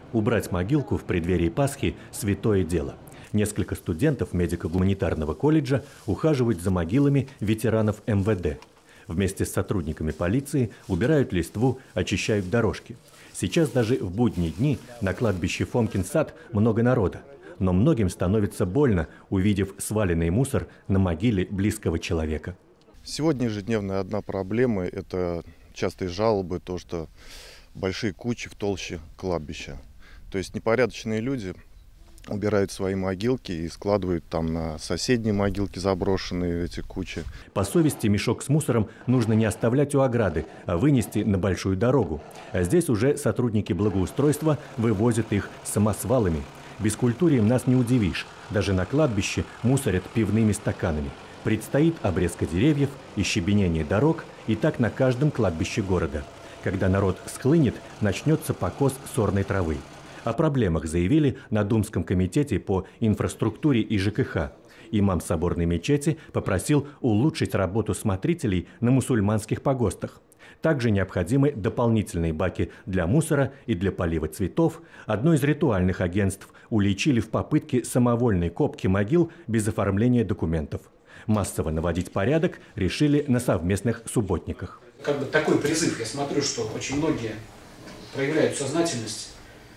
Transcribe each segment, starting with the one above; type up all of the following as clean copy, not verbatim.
Убрать могилку в преддверии Пасхи – святое дело. Несколько студентов медико-гуманитарного колледжа ухаживают за могилами ветеранов МВД. Вместе с сотрудниками полиции убирают листву, очищают дорожки. Сейчас даже в будние дни на кладбище Фомкин сад много народа. Но многим становится больно, увидев сваленный мусор на могиле близкого человека. Сегодня ежедневная одна проблема – это частые жалобы, то, что большие кучи в толще кладбища. То есть непорядочные люди убирают свои могилки и складывают там на соседние могилки заброшенные эти кучи. По совести мешок с мусором нужно не оставлять у ограды, а вынести на большую дорогу. А здесь уже сотрудники благоустройства вывозят их самосвалами. Бескультурием нас не удивишь. Даже на кладбище мусорят пивными стаканами. Предстоит обрезка деревьев и щебенение дорог, и так на каждом кладбище города. Когда народ схлынет, начнется покос сорной травы. О проблемах заявили на Думском комитете по инфраструктуре и ЖКХ. Имам соборной мечети попросил улучшить работу смотрителей на мусульманских погостах. Также необходимы дополнительные баки для мусора и для полива цветов. Одно из ритуальных агентств уличили в попытке самовольной копки могил без оформления документов. Массово наводить порядок решили на совместных субботниках. Как бы такой призыв, я смотрю, что очень многие проявляют сознательность.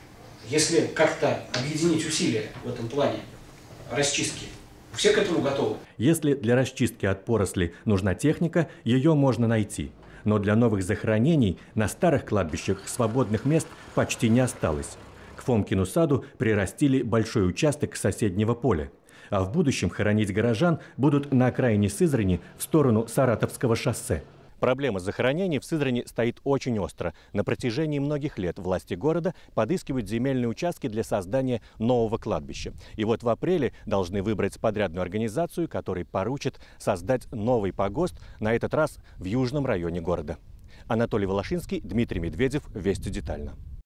Если как-то объединить усилия в этом плане расчистки, все к этому готовы. Если для расчистки от поросли нужна техника, ее можно найти. Но для новых захоронений на старых кладбищах свободных мест почти не осталось. К Фомкину саду прирастили большой участок соседнего поля. А в будущем хоронить горожан будут на окраине Сызрани в сторону Саратовского шоссе. Проблема захоронений в Сызрани стоит очень остро. На протяжении многих лет власти города подыскивают земельные участки для создания нового кладбища. И вот в апреле должны выбрать подрядную организацию, которой поручат создать новый погост, на этот раз в южном районе города. Анатолий Волошинский, Дмитрий Медведев. Вести детально.